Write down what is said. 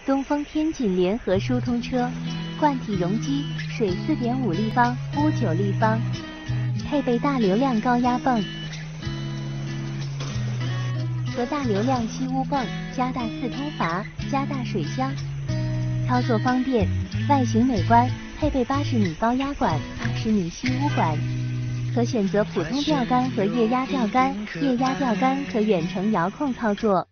东风天锦联合疏通车，贯体容积水4.5立方，污9立方，配备大流量高压泵和大流量吸污泵，加大4通阀，加大水箱，操作方便，外形美观，配备80米高压管、20米吸污管。 可选择普通钓竿和液压钓竿，液压钓竿可远程遥控操作。